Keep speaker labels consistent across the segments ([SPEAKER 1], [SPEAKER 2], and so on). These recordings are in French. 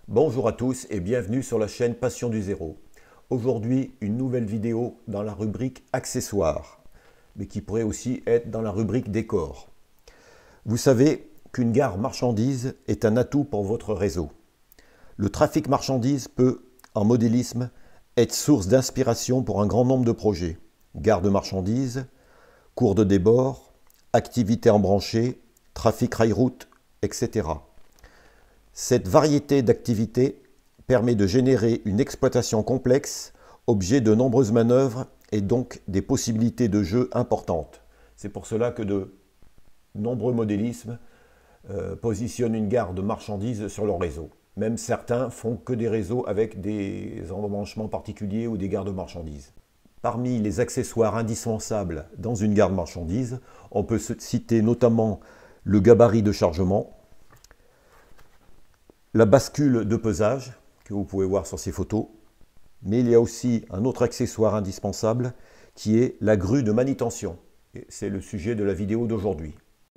[SPEAKER 1] Bonjour à tous et bienvenue sur la chaîne Passion du Zéro. Aujourd'hui, une nouvelle vidéo dans la rubrique accessoires, mais qui pourrait aussi être dans la rubrique décor. Vous savez qu'une gare marchandises est un atout pour votre réseau. Le trafic marchandises peut, en modélisme, être source d'inspiration pour un grand nombre de projets. Gare de marchandises, cours de débord, activités embranchées, trafic rail-route, etc. Cette variété d'activités permet de générer une exploitation complexe, objet de nombreuses manœuvres et donc des possibilités de jeu importantes. C'est pour cela que de nombreux modélismes positionnent une gare de marchandises sur leur réseau. Même certains font que des réseaux avec des embranchements particuliers ou des gares de marchandises. Parmi les accessoires indispensables dans une gare de marchandises, on peut citer notamment le gabarit de chargement, la bascule de pesage, que vous pouvez voir sur ces photos, mais il y a aussi un autre accessoire indispensable qui est la grue de manutention. C'est le sujet de la vidéo d'aujourd'hui.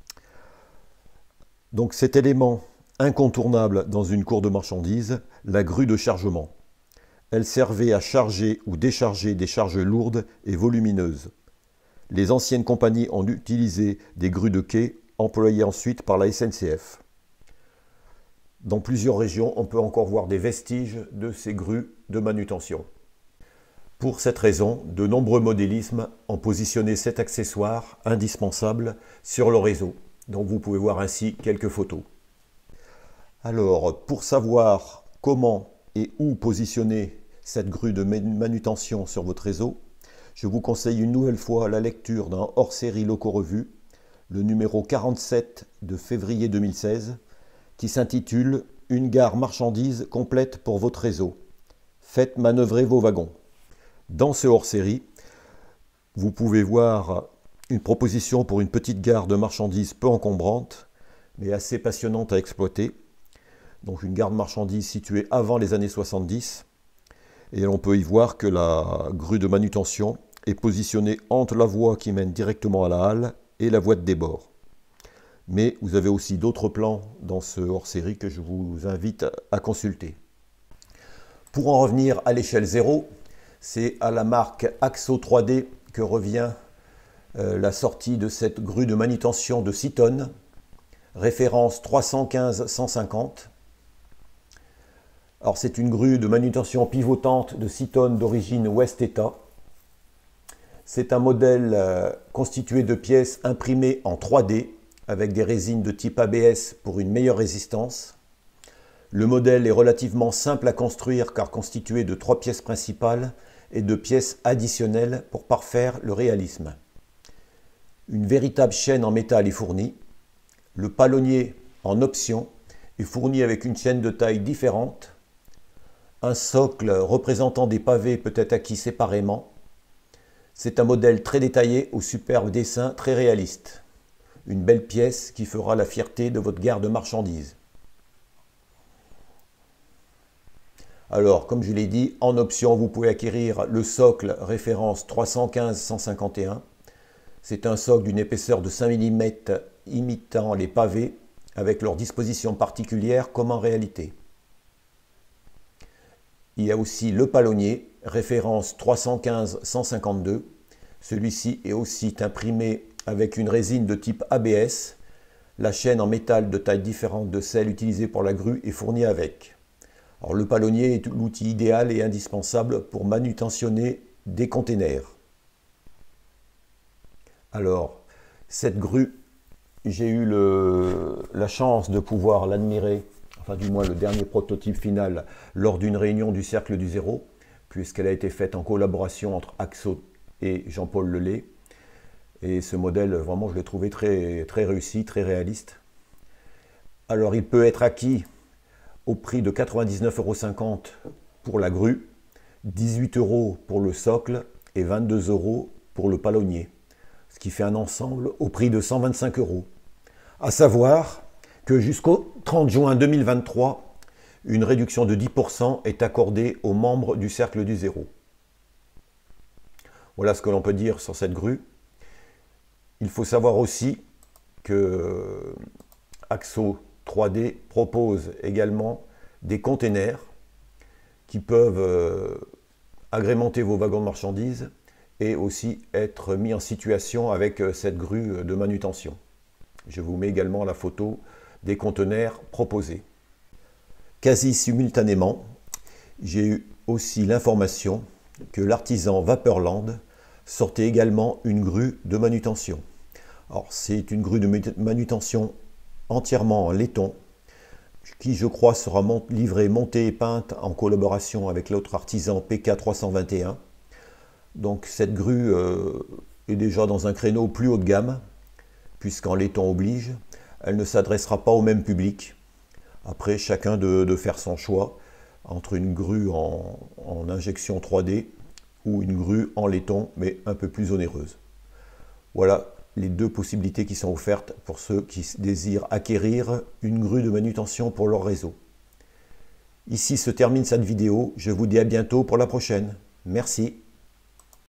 [SPEAKER 1] Donc cet élément incontournable dans une cour de marchandises, la grue de chargement. Elle servait à charger ou décharger des charges lourdes et volumineuses. Les anciennes compagnies ont utilisé des grues de quai employées ensuite par la SNCF. Dans plusieurs régions, on peut encore voir des vestiges de ces grues de manutention. Pour cette raison, de nombreux modélismes ont positionné cet accessoire indispensable sur le réseau. Donc vous pouvez voir ainsi quelques photos. Alors, pour savoir comment et où positionner cette grue de manutention sur votre réseau, je vous conseille une nouvelle fois la lecture d'un hors-série Locaux Revue, le numéro 47 de février 2016, qui s'intitule « Une gare marchandise complète pour votre réseau. Faites manœuvrer vos wagons ». Dans ce hors-série, vous pouvez voir une proposition pour une petite gare de marchandises peu encombrante, mais assez passionnante à exploiter. Donc une gare de marchandises située avant les années 70. Et on peut y voir que la grue de manutention est positionnée entre la voie qui mène directement à la halle et la voie de débord. Mais vous avez aussi d'autres plans dans ce hors-série que je vous invite à consulter. Pour en revenir à l'échelle 0, c'est à la marque Axo 3D que revient la sortie de cette grue de manutention de 6 tonnes, référence 315-150. Alors c'est une grue de manutention pivotante de 6 tonnes d'origine West-ETA. C'est un modèle constitué de pièces imprimées en 3D, avec des résines de type ABS pour une meilleure résistance. Le modèle est relativement simple à construire car constitué de 3 pièces principales et de pièces additionnelles pour parfaire le réalisme. Une véritable chaîne en métal est fournie. Le palonnier en option est fourni avec une chaîne de taille différente. Un socle représentant des pavés peut être acquis séparément. C'est un modèle très détaillé au superbe dessin très réaliste. Une belle pièce qui fera la fierté de votre gare de marchandises. Alors, comme je l'ai dit, en option, vous pouvez acquérir le socle référence 315-151. C'est un socle d'une épaisseur de 5 mm imitant les pavés, avec leur disposition particulière comme en réalité. Il y a aussi le palonnier, référence 315-152. Celui-ci est aussi imprimé avec une résine de type ABS. La chaîne en métal de taille différente de celle utilisée pour la grue est fournie avec. Alors, le palonnier est l'outil idéal et indispensable pour manutentionner des containers. Alors, cette grue, j'ai eu la chance de pouvoir l'admirer, enfin du moins le dernier prototype final, lors d'une réunion du Cercle du Zéro, puisqu'elle a été faite en collaboration entre Axo et Jean-Paul Lelay. Et ce modèle, vraiment, je l'ai trouvé très réussi, très réaliste. Alors, il peut être acquis au prix de 99,50 € pour la grue, 18 € pour le socle et 22 € pour le palonnier. Ce qui fait un ensemble au prix de 125 €. À savoir que jusqu'au 30 juin 2023, une réduction de 10% est accordée aux membres du Cercle du Zéro. Voilà ce que l'on peut dire sur cette grue. Il faut savoir aussi que Axo 3D propose également des containers qui peuvent agrémenter vos wagons de marchandises et aussi être mis en situation avec cette grue de manutention. Je vous mets également la photo des conteneurs proposés. Quasi simultanément, j'ai eu aussi l'information que l'artisan Vaporland sortait également une grue de manutention. Alors c'est une grue de manutention entièrement en laiton qui je crois sera livrée, montée et peinte en collaboration avec l'autre artisan PK321. Donc cette grue est déjà dans un créneau plus haut de gamme puisqu'en laiton oblige. Elle ne s'adressera pas au même public. Après, chacun de faire son choix entre une grue en injection 3D ou une grue en laiton, mais un peu plus onéreuse. Voilà les deux possibilités qui sont offertes pour ceux qui désirent acquérir une grue de manutention pour leur réseau. Ici se termine cette vidéo. Je vous dis à bientôt pour la prochaine. Merci.